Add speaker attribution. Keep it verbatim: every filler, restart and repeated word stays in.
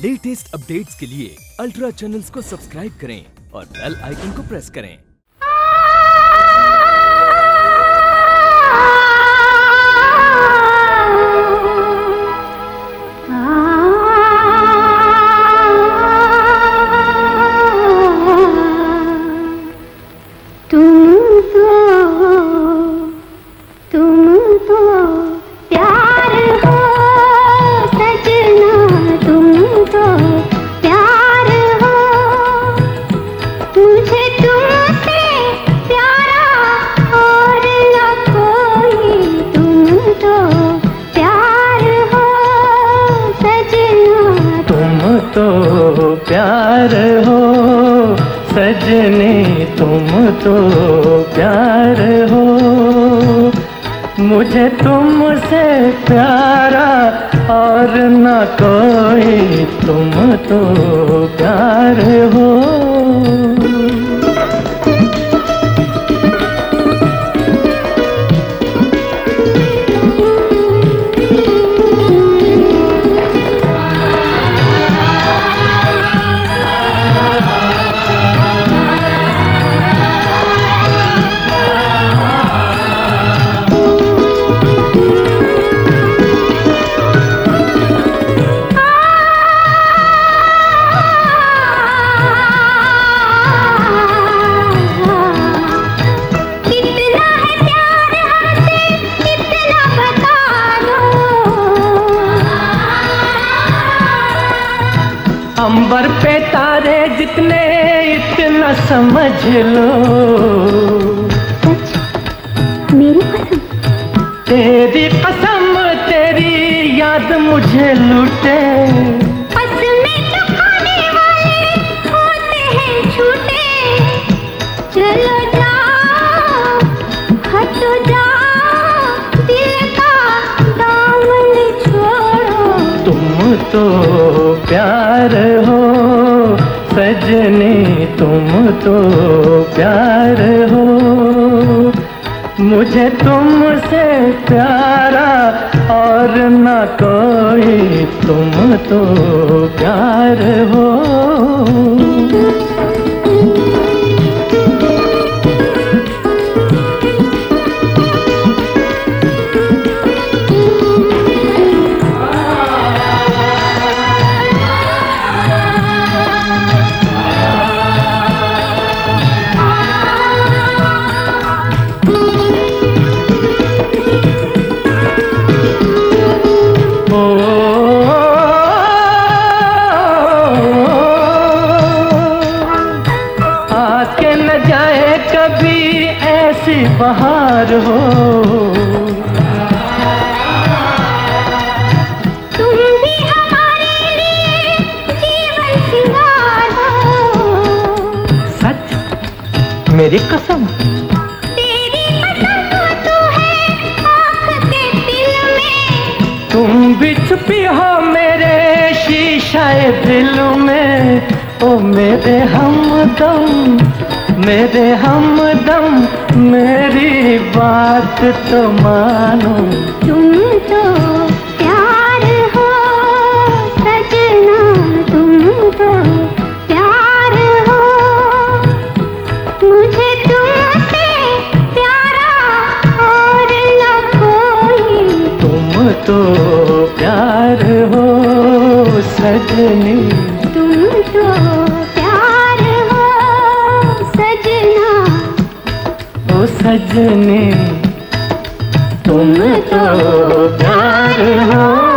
Speaker 1: Latest updates के लिए ultra channels को सब्सक्राइब करें और बेल आइकन को प्रेस करें।
Speaker 2: तो प्यार हो सजनी, तुम तो प्यार हो, मुझे तुमसे प्यारा और न कोई, तुम तो प्यार हो। अंबर पे तारे जितने इतना समझ लो,
Speaker 3: सच मेरी कसम,
Speaker 2: तेरी कसम तेरी याद मुझे लूटे,
Speaker 3: कसमें तो खाने वाले होते हैं झूठे, चलो जाओ हटो जाओ दिल का दामन छोड़ो,
Speaker 2: तुम तो प्यार हो सजनी, तुम तो प्यार हो, मुझे तुमसे प्यारा और न कोई, तुम तो प्यार हो। आके न जाए कभी ऐसी बहार हो,
Speaker 3: तुम भी हमारे लिए जीवन सिंगार हो,
Speaker 2: सच मेरी कसम,
Speaker 3: तेरी कसम तो है आँख के दिल में,
Speaker 2: तुम भी छुपी हो मेरे शीशाए दिल में, ओ मेरे हमदम मेरे हमदम, मेरी बात तो मानो,
Speaker 3: तुम तो प्यार हो सजना, तुम तो प्यार हो, मुझे तुमसे प्यारा और न कोई,
Speaker 2: तुम तो प्यार हो सजनी,
Speaker 3: तुम तो प्यार हो सजना,
Speaker 2: ओ सजनी तुम तो प्यार हो।